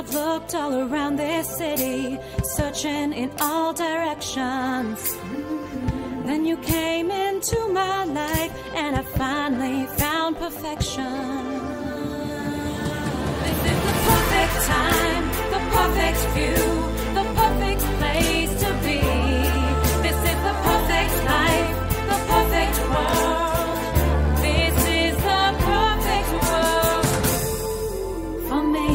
I've looked all around this city, searching in all directions. Then you came into my life, and I finally found perfection. This is the perfect time, the perfect view, the perfect place to be. This is the perfect life, the perfect world. This is the perfect world for me.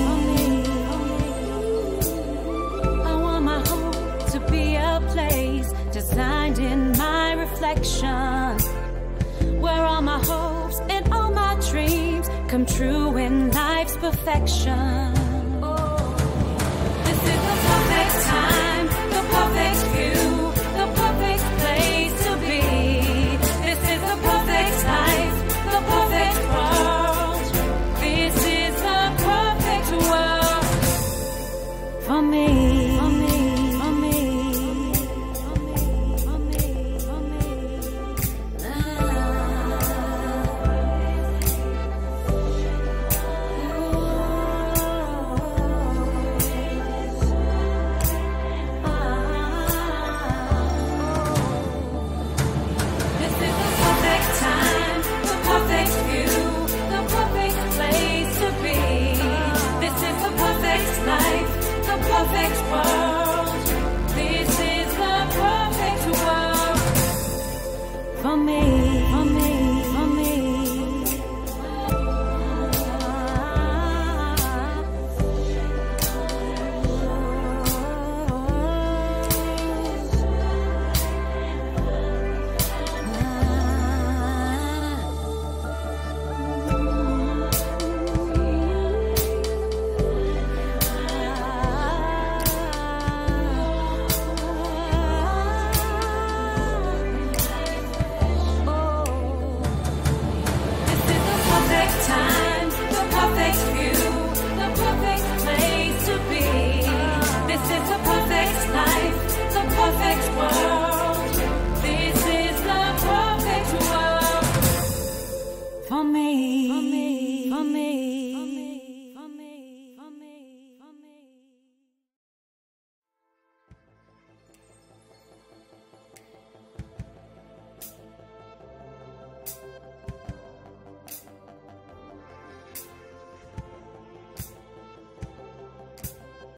I want my home to be a place designed in my reflection, where all my hopes and all my dreams come true in life's perfection.